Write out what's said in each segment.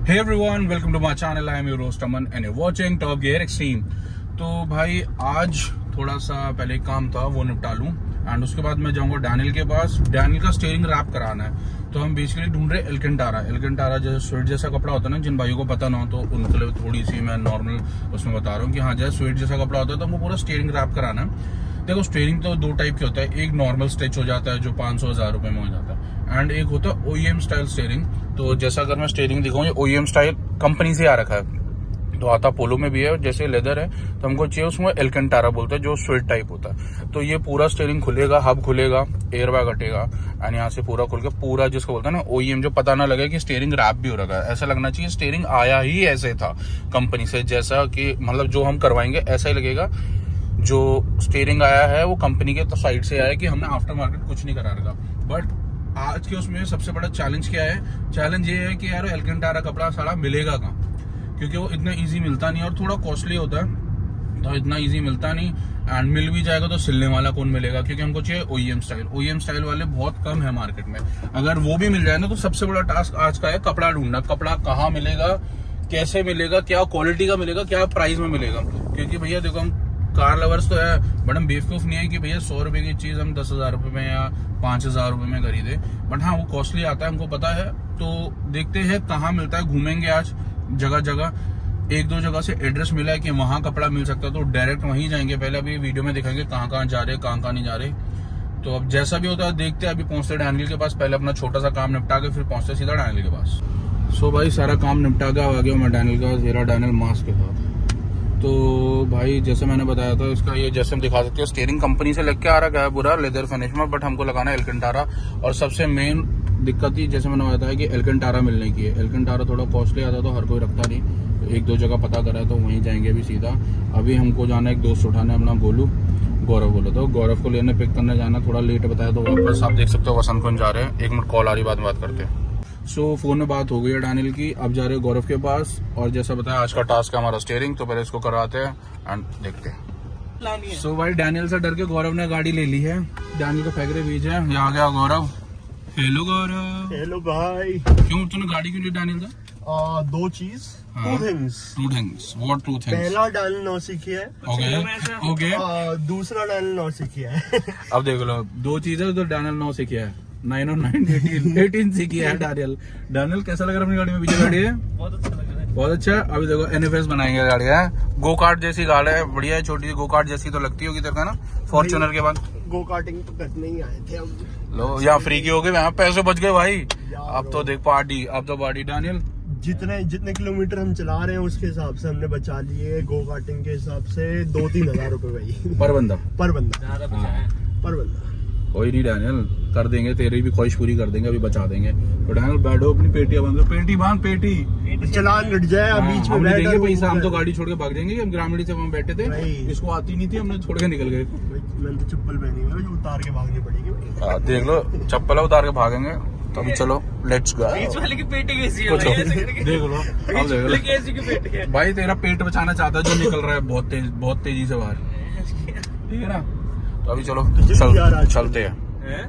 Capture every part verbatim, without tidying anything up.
Hey everyone, welcome to my channel. I am your host Aman and you're watching Top Gear Extreme. तो भाई आज थोड़ा सा पहले एक काम था वो निपटा लूँ एंड उसके बाद मैं जाऊंगा डैनियल के पास। डैनियल का स्टीयरिंग रैप कराना है, तो हम बेसिकली ढूंढ रहे एल्केंटारा। एल्केंटारा जैसे स्वीट जैसा कपड़ा होता है ना, जिन भाइयों को पता ना हो तो उनके लिए थोड़ी सी मैं नॉर्मल उसमें बता रहा हूँ कि हाँ जैसे स्वीट जैसा कपड़ा होता है तो हमको पूरा स्टीयरिंग रैप कराना है। देखो स्टीयरिंग तो दो टाइप के होता है, एक नॉर्मल स्टिच हो जाता है जो पाँच सौ हजार रुपए में हो जाता है एंड एक होता है ओईएम स्टाइल स्टीयरिंग। तो जैसा अगर मैं स्टीयरिंग दिखाऊं, ये ओईएम स्टाइल कंपनी से आ रखा है, तो आता पोलो में भी है, जैसे लेदर है तो हमको चाहिए उसमें एल्केंटारा बोलते हैं जो स्वीट टाइप होता है। तो ये पूरा स्टीयरिंग खुलेगा, हब खुलेगा, एयर बैग हटेगा एंड यहाँ से पूरा खुल के पूरा जिसको बोलते हैं ना ओईएम, जो पता ना लगे कि स्टीयरिंग रैप भी हो रखा है। ऐसा लगना चाहिए स्टीयरिंग आया ही ऐसे था कंपनी से, जैसा कि मतलब जो हम करवाएंगे ऐसा ही लगेगा। जो स्टीयरिंग आया है वो कंपनी के साइड से आया है कि हमने आफ्टर मार्केट कुछ नहीं करा रखा। बट आज के उसमें सबसे बड़ा चैलेंज क्या है? चैलेंज ये है कि यार एल्केंटारा कपड़ा सारा मिलेगा कहाँ, क्योंकि वो इतना इजी मिलता नहीं और थोड़ा कॉस्टली होता है, तो इतना इजी मिलता नहीं। एंड मिल भी जाएगा तो सिलने वाला कौन मिलेगा, क्योंकि हमको चाहिए ओईएम स्टाइल। ओईएम स्टाइल वाले बहुत कम है मार्केट में। अगर वो भी मिल जाए ना तो सबसे बड़ा टास्क आज का है कपड़ा ढूंढना। कपड़ा कहाँ मिलेगा, कैसे मिलेगा, क्या क्वालिटी का मिलेगा, क्या प्राइस में मिलेगा। क्योंकि भैया देखो हम कार लवर्स तो है, बट हम बेवकूफ नहीं है कि भैया सौ रुपए की चीज हम दस हजार रुपए में या पांच हजार रुपए में खरीदे। बट हाँ वो कॉस्टली आता है, हमको पता है। तो देखते हैं कहाँ मिलता है, घूमेंगे आज जगह जगह। एक दो जगह से एड्रेस मिला है कि वहां कपड़ा मिल सकता है, तो डायरेक्ट वहीं जाएंगे। पहले अभी वीडियो में दिखाएंगे कहाँ कहाँ जा रहे, कहाँ कहाँ नहीं जा रहे। तो अब जैसा भी होता है देखते हैं। अभी पहुंचते डैनियल के पास, पहले अपना छोटा सा काम निपटा के फिर पहुंचते सीधा डैनियल के पास। सो भाई सारा काम निपटा के आ गया मैं डैनियल का, जेरा डैनियल मास्क के साथ। तो भाई जैसे मैंने बताया था, इसका ये जैसे हम दिखा सकते हैं स्टीयरिंग कंपनी से लग के आ रहा है पूरा लेदर फिनिश में, बट हमको लगाना है एल्केंटारा। और सबसे मेन दिक्कत ही जैसे मैंने बताया कि एल्केंटारा मिलने की है। एल्केंटारा थोड़ा कॉस्टली आता तो हर कोई रखता नहीं, तो एक दो जगह पता करा है तो वहीं जाएंगे अभी सीधा। अभी हमको जाना है एक दोस्त उठाने, अपना गोलू गौरव बोला, तो गौरव को लेने पिक करने जाना। थोड़ा लेट बताया तो वापस आप देख सकते हो वसंत कुंज जा रहे हैं। एक मिनट कॉल आ रही, बाद में बात करते हैं। सो so, फोन में बात हो गई है डैनियल की, अब जा रहे हैं गौरव के पास। और जैसा बताया आज का टास्क है हमारा स्टीयरिंग, तो पहले इसको करवाते हैं एंड देखते हैं। सो so, भाई डैनियल से डर के गौरव ने गाड़ी ले ली है। डैनियल का फैक्ट्री बीच है, यहाँ आ गया गौरव। हेलो गौरव। हेलो भाई। क्यों तूने गाड़ी क्यों ली डैनियल का? आ, दो चीज, two things. Two things, what two things? पहला डैनियल नौ सीखी है, ओके ओके। दूसरा डैनियल नौ सीखी है। अब देख लो, दो चीजें तो डैनियल नौ सीखी है, नाइन और नाइन एटीन एटीन सीखी है डैनियल। डैनियल कैसा लग रहा है अपनी गाड़ी में? पीछे गाड़ी है बहुत अच्छा लग रहा है, बहुत अच्छा। अभी देखो एनएफएस बनाएंगे गाड़ी है, गो कार्ट जैसी गाड़ी है, बढ़िया है। छोटी सी गो कार्ट जैसी तो लगती होगी तेरे का ना, फॉर्च्यूनर के बाद। गो कार्टिंग तो करने ही आए थे हम। लो यहाँ फ्री की हो गई, यहाँ पैसे बच गए भाई। अब तो देख पार्टी, अब तो पार्टी डैनियल। जितने जितने किलोमीटर हम चला रहे हैं उसके हिसाब से हमने बचा लिए, गो कार्टिंग के हिसाब से दो तीन हजार रूपए भाई पर बंदा पर बंदा पर बंदा। कोई नहीं डैनियल, कर देंगे, तेरी भी ख्वाहिश पूरी कर देंगे, अभी बचा देंगे। तो डैनियल बैठो, अपनी पेटी बांध, पेटी बांध, पेटी चलान कट जाए बीच में देंगे पैसा। हम तो गाड़ी छोड़ के भाग जाएंगे, हम ग्रामीण से वहाँ बैठे थे, इसको आती नहीं थी, हमने छोड़ के निकल गए। मैंने तो चप्पल पहनी है, जो उतार के भागनी पड़ेगी। देख लो चप्पल उतार के भागेंगे, तो अभी चलो लेट्स गो। की पेटी कैसी है देख लो, अब देख लो कैसी की पेटी है भाई। तेरा पेट बचाना चाहता है जो निकल रहा है बहुत तेज, बहुत तेजी से बाहर, ठीक है ना? तो अभी चलो चल, चलते हैं।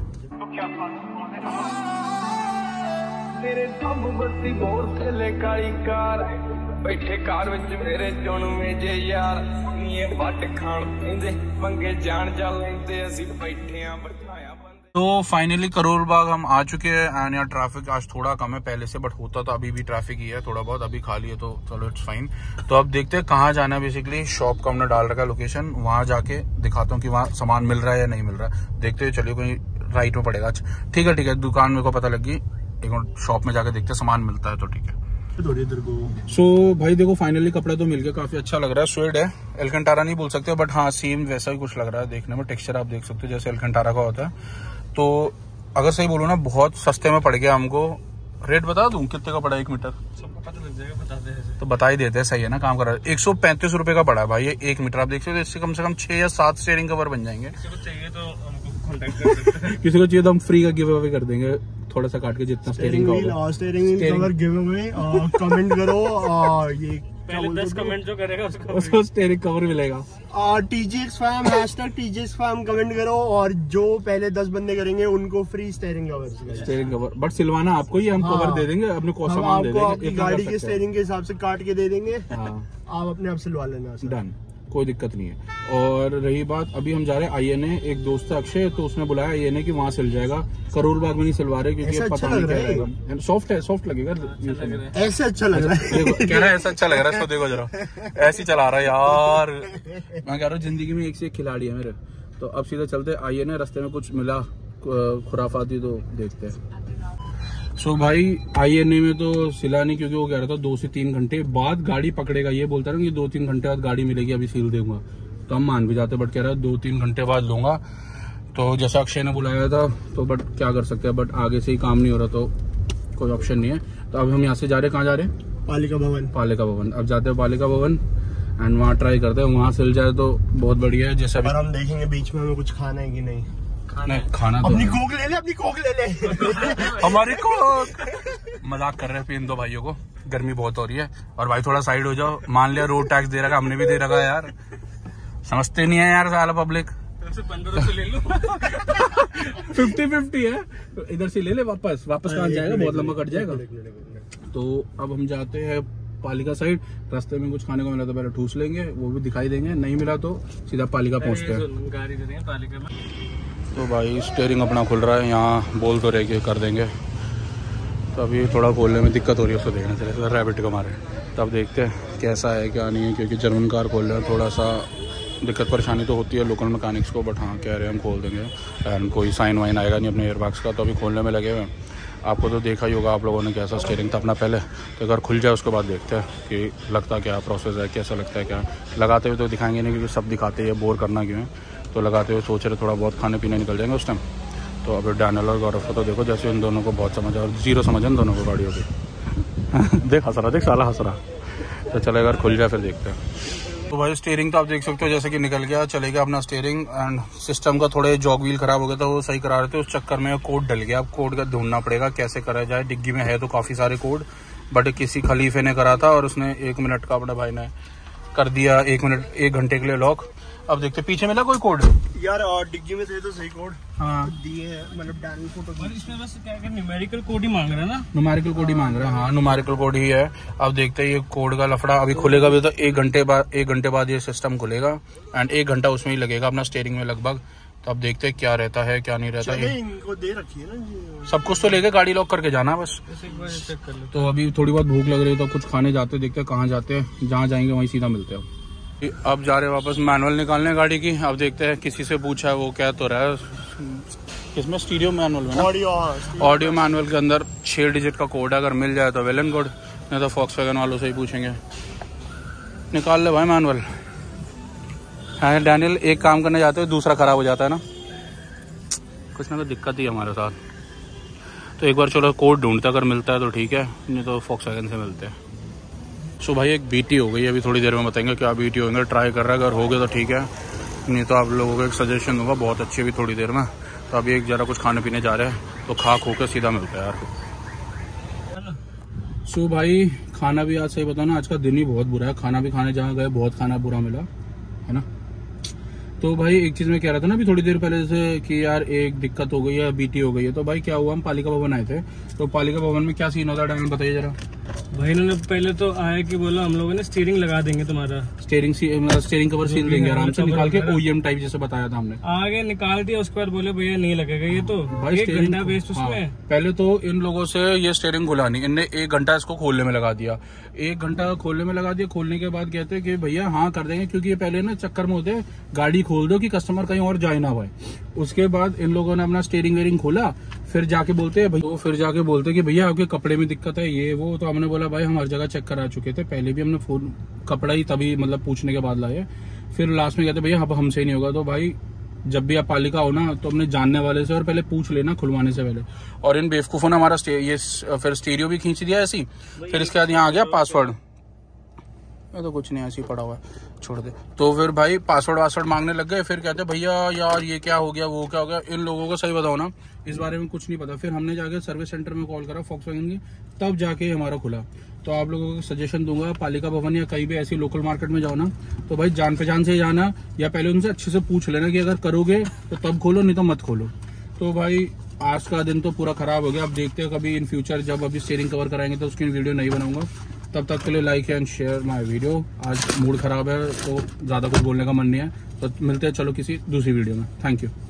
मेरे दम बत्ती बोर थले काली कार बैठे कार विच मेरे जुणवे जे यार नीए वट खाण पेंदे पंगे जान जा लेंदे असि बैठे आ बठाया। तो फाइनली करोल बाग हम आ चुके हैं एंड यहाँ ट्रैफिक आज थोड़ा कम है पहले से, बट होता तो अभी भी ट्रैफिक ही है थोड़ा बहुत। अभी खाली है तो चलो इट्स फाइन। तो अब देखते हैं कहाँ जाना है। बेसिकली शॉप का हमने डाल रखा है लोकेशन, वहां जाके दिखाता हूँ कि वहाँ सामान मिल रहा है या नहीं मिल रहा है। देखते हैं, चलिए कोई राइट में पड़ेगा। अच्छा ठीक है ठीक है, दुकान मेरे को पता लगी, एक शॉप में जाके देखते हैं सामान मिलता है तो ठीक है। सो so, भाई देखो फाइनली कपड़ा तो मिल गया, काफी अच्छा लग रहा है। स्वीट है, एल्केंटारा नहीं बोल सकते, बट हाँ सेम वैसा ही कुछ लग रहा है देखने में। टेक्सचर आप देख सकते हो जैसे एल्केंटारा का होता है। तो अगर सही बोलो ना बहुत सस्ते में पड़ गया हमको। रेट बता दूं कितने का पड़ा एक मीटर? सबको पता लग जाएगा, बता दे तो बता ही देते हैं, सही है ना, काम कर रहा है। एक सौ पैंतीस रुपए का पड़ा है भाई ये एक मीटर। आप देख सकते हो इससे कम से कम छह या सात स्टीयरिंग कवर बन जाएंगे। किसी को चाहिए तो हमको कांटेक्ट कर सकते हैं। किसी को चाहिए तो हम फ्री का गिव अवे कर देंगे, थोड़ा सा काट के जितना स्टीयरिंग का होगा। Steering cover give away comment करो। ये पहले दस कमेंट जो करेगा उसको उसको स्टीयरिंग कवर मिलेगा। और TGX fam hashtag TGX fam comment करो, और जो पहले दस बंदे करेंगे उनको free steering cover. Steering cover but सिलवाना आपको ही, हम हाँ। कवर दे देंगे अपने को, हम सामान दे आपको देंगे, आपकी इतना गाड़ी कर के सकते हैं। स्टीयरिंग के हिसाब से काट के दे देंगे। हाँ आप अपने आप सिलवा लेना। डन, कोई दिक्कत नहीं है। और रही बात, अभी हम जा रहे हैं आईएनए, एक दोस्त है अक्षय, तो उसने बुलाया आईएनए कि वहाँ सिल जाएगा, करोल बाग में नहीं सिलवा रहे क्योंकि ऐसा पता अच्छा नहीं लग क्या रहा है। रहेगा। सॉफ्ट है, सॉफ्ट लगेगा। ऐसे अच्छा लग रहा है। देखो कह रहा है ऐसा अच्छा लग रहा है, इसको देखो जरा, ऐसे ही चला रहा है यार। मैं कह रहा हूँ जिंदगी में एक से एक खिलाड़ी है मेरे। तो अब सीधा चलते आईएनए, रास्ते में कुछ मिला खुराफाती तो देखते हैं। सो so भाई आईएनए में तो सिला नहीं, क्योंकि वो कह रहा था दो से तीन घंटे बाद गाड़ी पकड़ेगा, ये बोलता रहा कि दो तीन घंटे बाद गाड़ी मिलेगी, अभी सील दूंगा। तो हम मान भी जाते, बट कह रहा है दो तीन घंटे बाद लूंगा। तो जैसा अक्षय ने बुलाया था, तो बट क्या कर सकते हैं, बट आगे से ही काम नहीं हो रहा, तो कोई ऑप्शन नहीं है। तो अब हम यहाँ से जा रहे हैं, कहाँ जा रहे हैं? पालिका भवन। पालिका भवन अब जाते हैं पालिका भवन, एंड वहाँ ट्राई करते हैं, वहाँ सिल जाए तो बहुत बढ़िया है। जैसा पर हम देखेंगे बीच में हमें कुछ खाना है कि नहीं। नहीं खाना तो अपनी कोक ले ले, अपनी कोक ले ले। हमारी कोक। मजाक कर रहे हैं इन दो भाइयों को, गर्मी बहुत हो रही है। और भाई थोड़ा साइड हो जाओ, मान लिया रोड टैक्स दे रखा, हमने भी दे रखा है यार, समझते नहीं है यार साला पब्लिक। पंद्रह सौ ले लो। फिफ्टी फिफ्टी है, तो इधर से ले ले, वापस वापस कहाँ जाएगा, बहुत लंबा कट जाएगा। तो अब हम जाते हैं पालिका साइड, रास्ते में कुछ खाने को मिला तो पहले ठूस लेंगे, वो भी दिखाई देंगे, नहीं मिला तो सीधा पालिका पहुंचते हैं। गाड़ी दे देंगे पालिका में। तो भाई स्टीयरिंग अपना खुल रहा है, यहाँ बोल तो रहे कि कर देंगे, तो अभी थोड़ा खोलने में दिक्कत हो रही है, उसको देखना चले रैबिट को मारे। तो अब देखते हैं कैसा है क्या नहीं है, क्योंकि जर्मन कार खोल रहे हैं, थोड़ा सा दिक्कत परेशानी तो होती है लोकल मैकेनिक्स को, बट हाँ कह रहे हैं हम खोल देंगे, एंड कोई साइन वाइन आएगा नहीं अपने एयरबैग्स का। तो अभी खोलने में लगे हुए हैं। आपको तो देखा ही होगा आप लोगों ने कैसा स्टीयरिंग था अपना पहले, तो अगर खुल जाए उसके बाद देखते हैं कि लगता क्या प्रोसेस है, कैसा लगता है क्या। लगाते हुए तो दिखाएंगे नहीं, क्योंकि सब दिखाते हैं, बोर करना क्यों है। तो लगाते हुए सोच रहे थोड़ा बहुत खाने पीने निकल जाएंगे उस टाइम। तो अब डैनियल और गौरव को तो देखो जैसे इन दोनों को बहुत समझ है, और जीरो समझ है इन दोनों को गाड़ियों की। देख हंस रहा, देख साला हंस रहा। तो चले अगर खुल जाए फिर देखते हैं। तो भाई स्टीयरिंग तो आप देख सकते हो जैसे कि निकल गया, चलेगा अपना स्टीयरिंग। एंड सिस्टम का थोड़े जॉग व्हील खराब हो गया था, वो सही करा रहे थे, उस चक्कर में कोड डल गया। अब कोड का ढूंढना पड़ेगा कैसे करा जाए। डिग्गी में है तो काफी सारे कोड, बट किसी खलीफे ने करा था और उसने एक मिनट का अपने भाई ने कर दिया, एक मिनट एक घंटे के लिए लॉक। अब देखते पीछे मिला कोई कोड यार, और डिग्गी में थे तो सही कोड हाँ दिए हैं, मतलब डैनियल फोटो। इसमें बस क्या है, न्यूमेरिकल कोड ही मांग रहा है ना, न्यूमेरिकल कोड ही मांग रहा है। हाँ न्यूमेरिकल कोड ही है। अब देखते हैं ये कोड का लफड़ा अभी खुलेगा भी तो एक घंटे बाद एक घंटे बाद ये सिस्टम खुलेगा, एंड एक घंटा उसमें ही लगेगा अपना स्टीयरिंग में लगभग। तो अब देखते हैं क्या रहता है क्या नहीं रहता है। इनको दे रखी है ना सब कुछ, तो लेके गाड़ी लॉक करके जाना बस। चेक कर लो। तो अभी थोड़ी बहुत भूख लग रही है तो कुछ खाने जाते हैं, देखते हैं कहाँ जाते हैं, जहाँ जाएंगे वहीं सीधा मिलते हैं। अब जा रहे हैं वापस मैनुअल निकालने गाड़ी की। अब देखते हैं, किसी से पूछा है वो क्या तो रहा है, किसमें स्टीरियो मैनुअल में, ऑडियो ऑडियो मैनुअल के अंदर छह डिजिट का कोड है, अगर मिल जाए तो वेल एंड गुड, नहीं तो फॉक्सवैगन वालों से ही पूछेंगे। निकाल ले भाई मैनुअल। हाँ डैनियल, एक काम करने जाते हो दूसरा खराब हो जाता है ना, कुछ ना कुछ दिक्कत ही है हमारे साथ। तो एक बार चलो कोड ढूंढते, अगर मिलता है तो ठीक है, नहीं तो फॉक्सवैगन से मिलते हैं। सो भाई एक बीटी हो गई, अभी थोड़ी देर में बताएंगे क्या बीटी होंगे, ट्राई कर रहा है, अगर हो गए तो ठीक है, नहीं तो आप लोगों को एक सजेशन दूंगा बहुत अच्छी भी थोड़ी देर में। तो अभी एक जरा कुछ खाने पीने जा रहे हैं, तो खा खो के सीधा मिलता है यार। सो भाई खाना भी आज सही बताओ ना, आज का दिन ही बहुत बुरा है, खाना भी खाने जहाँ गए बहुत खाना बुरा मिला है ना। तो भाई एक चीज मैं कह रहा था ना अभी थोड़ी देर पहले से कि यार एक दिक्कत हो गई है, बीटी हो गई है। तो भाई क्या हुआ, हम पालिका भवन आए थे, तो पालिका भवन में क्या सीन होता है डायमंड बताइए जरा। भाई इन्होंने पहले तो आया कि बोला हम लोगों ने स्टीयरिंग लगा देंगे तुम्हारा, स्टीयरिंग स्टीयरिंग कवर सील देंगे आराम से निकाल के, ओईएम टाइप जैसे बताया था हमने। आगे निकाल दिया, उसके बाद बोले भैया नहीं लगेगा ये तो भाई एक घंटा वेस्ट उसमें। हाँ, पहले तो इन लोगों से ये स्टीयरिंग खुला नहीं, इनने एक घंटा इसको खोलने में लगा दिया, एक घंटा खोलने में लगा दिया। खोलने के बाद कहते कि भैया हाँ कर देंगे, क्योंकि ये पहले ना चक्कर में होते गाड़ी खोल दो कि कस्टमर कहीं और जाए ना भाई। उसके बाद इन लोगों ने अपना स्टीयरिंग वेयरिंग खोला, फिर जाके बोलते हैं तो फिर जाके बोलते कि भैया आपके कपड़े में दिक्कत है ये वो। तो हमने बोला भाई हम हर जगह चेक करा चुके थे, पहले भी हमने फोन कपड़ा ही तभी मतलब पूछने के बाद लाए। फिर लास्ट में कहते भैया अब हमसे नहीं होगा। तो भाई जब भी आप पालिका हो ना तो अपने जानने वाले से और पहले पूछ लेना खुलवाने से पहले। और इन बेवकूफों ने हमारा ये फिर स्टीरियो भी खींच दिया ऐसी, फिर इसके बाद यहाँ आ गया पासवर्ड, ये तो कुछ नहीं ऐसे ही पड़ा हुआ है, छोड़ दे। तो फिर भाई पासवर्ड वासवर्ड मांगने लग गए, फिर कहते भैया यार ये क्या हो गया वो क्या हो गया। इन लोगों को सही बताओ ना इस बारे में कुछ नहीं पता। फिर हमने जाके सर्विस सेंटर में कॉल करा फॉक्सवैगन की, तब जाके हमारा खुला। तो आप लोगों को सजेशन दूंगा, पालिका भवन या कहीं भी ऐसी लोकल मार्केट में जाओ ना, तो भाई जान पहचान से जाना, या पहले उनसे अच्छे से पूछ लेना कि अगर करोगे तो तब खोलो, नहीं तो मत खोलो। तो भाई आज का दिन तो पूरा खराब हो गया। अब देखते हैं कभी इन फ्यूचर जब अभी स्टीयरिंग कवर कराएंगे तो उसकी वीडियो नहीं बनाऊंगा। तब तक के लिए like and share my video. आज मूड खराब है तो ज़्यादा कुछ बोलने का मन नहीं है, तो मिलते हैं चलो किसी दूसरी वीडियो में। Thank you.